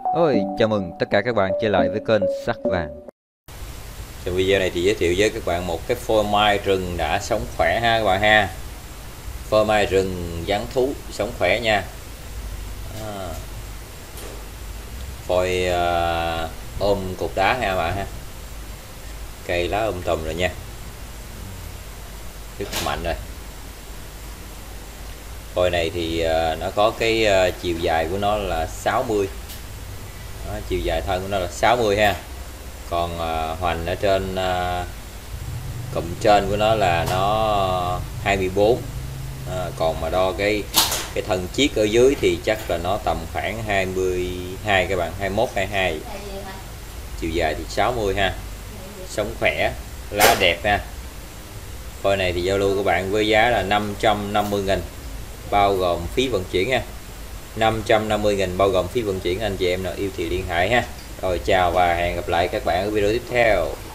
Ôi, chào mừng tất cả các bạn trở lại với kênh Sắc Vàng. Trong video này thì giới thiệu với các bạn một cái phôi mai rừng đã sống khỏe ha các bạn ha. Phôi mai rừng dáng thú sống khỏe nha. Phôi ôm cục đá ha các bạn ha. Cây lá tùm rồi nha. Rất mạnh rồi. Phôi này thì nó có cái chiều dài của nó là 60. Đó, chiều dài thân của nó là 60 ha. Còn hoành ở trên cụm trên của nó là nó 24. Còn mà đo cái thân chiết ở dưới thì chắc là nó tầm khoảng 22 các bạn, 21 22. Chiều dài thì 60 ha. Sống khỏe, lá đẹp ha. Phôi này thì giao lưu của bạn với giá là 550.000 bao gồm phí vận chuyển ha. 550.000 bao gồm phí vận chuyển, anh chị em nào yêu thì liên hệ ha. Rồi chào và hẹn gặp lại các bạn ở video tiếp theo.